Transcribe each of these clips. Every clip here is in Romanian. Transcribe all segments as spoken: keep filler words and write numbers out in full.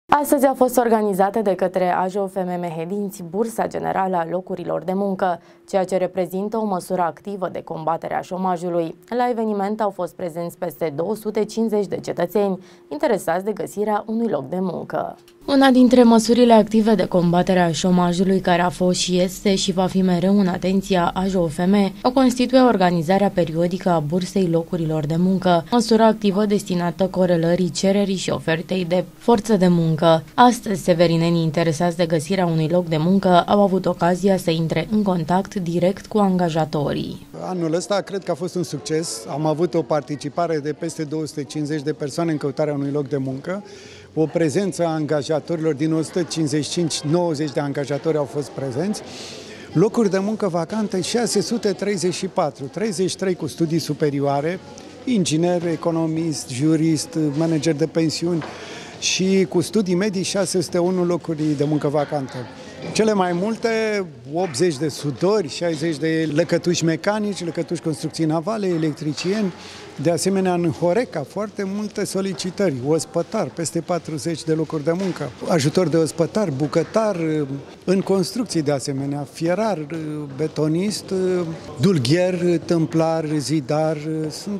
Astăzi a fost organizată de către A J O F M Mehedinți Bursa Generală a Locurilor de Muncă, ceea ce reprezintă o măsură activă de combatere a șomajului. La eveniment au fost prezenți peste două sute cincizeci de cetățeni interesați de găsirea unui loc de muncă. Una dintre măsurile active de combatere a șomajului, care a fost și este și va fi mereu în atenția A J O F M, o constituie organizarea periodică a Bursei Locurilor de Muncă, măsură activă destinată corelării cererii și ofertei de forță de muncă. Astăzi, severinenii interesați de găsirea unui loc de muncă au avut ocazia să intre în contact direct cu angajatorii. Anul ăsta cred că a fost un succes. Am avut o participare de peste două sute cincizeci de persoane în căutarea unui loc de muncă. O prezență a angajatorilor din o sută cincizeci și cinci nouăzeci de angajatori au fost prezenți. Locuri de muncă vacante șase sute treizeci și patru, treizeci și trei cu studii superioare, inginer, economist, jurist, manager de pensiuni și cu studii medii șase sute unu locuri de muncă vacante. Cele mai multe, optzeci de sudori, șaizeci de lăcătuși mecanici, lăcătuși construcții navale, electricieni, de asemenea în Horeca, foarte multe solicitări, ospătar, peste patruzeci de locuri de muncă, ajutor de ospătar, bucătar, în construcții de asemenea, fierar, betonist, dulgher, tâmplar, zidar, sunt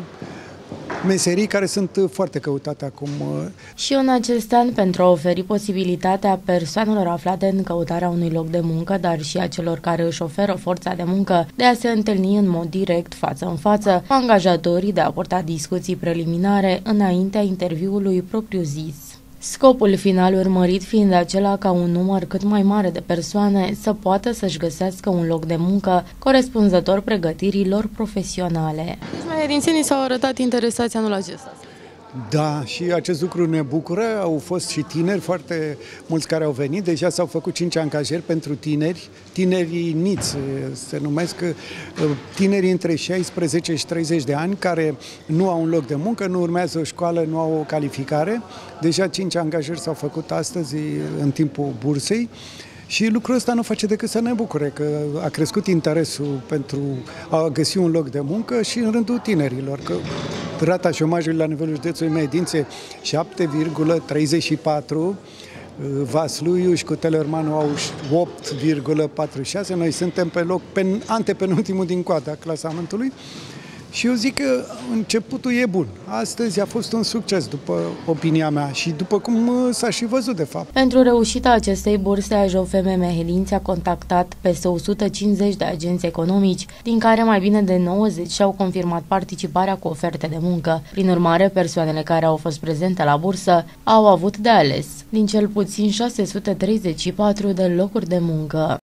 meserii care sunt foarte căutate acum. Și în acest an, pentru a oferi posibilitatea persoanelor aflate în căutarea unui loc de muncă, dar și a celor care își oferă forța de muncă, de a se întâlni în mod direct, față în față, cu angajatorii, de a purta discuții preliminare înaintea interviului propriu-zis. Scopul final urmărit fiind acela ca un număr cât mai mare de persoane să poată să-și găsească un loc de muncă corespunzător pregătirilor profesionale. Mehedințenii s-au arătat interesați anul acesta. Da, și acest lucru ne bucură. Au fost și tineri, foarte mulți care au venit. Deja s-au făcut cinci angajări pentru tineri. Tinerii niți se numesc, tinerii între șaisprezece și treizeci de ani care nu au un loc de muncă, nu urmează o școală, nu au o calificare. Deja cinci angajări s-au făcut astăzi în timpul bursei. Și lucrul ăsta nu face decât să ne bucure, că a crescut interesul pentru a găsi un loc de muncă și în rândul tinerilor, că rata șomajului la nivelul județului Mehedinți șapte virgulă treizeci și patru, Vasluiu și cu Teleormanu au opt virgulă patruzeci și șase, noi suntem pe loc pe antepenultimul din coada clasamentului. Și eu zic că începutul e bun. Astăzi a fost un succes, după opinia mea și după cum s-a și văzut, de fapt. Pentru reușita acestei burse, A J O F M Mehedinți a contactat peste o sută cincizeci de agenți economici, din care mai bine de nouăzeci și-au confirmat participarea cu oferte de muncă. Prin urmare, persoanele care au fost prezente la bursă au avut de ales din cel puțin șase sute treizeci și patru de locuri de muncă.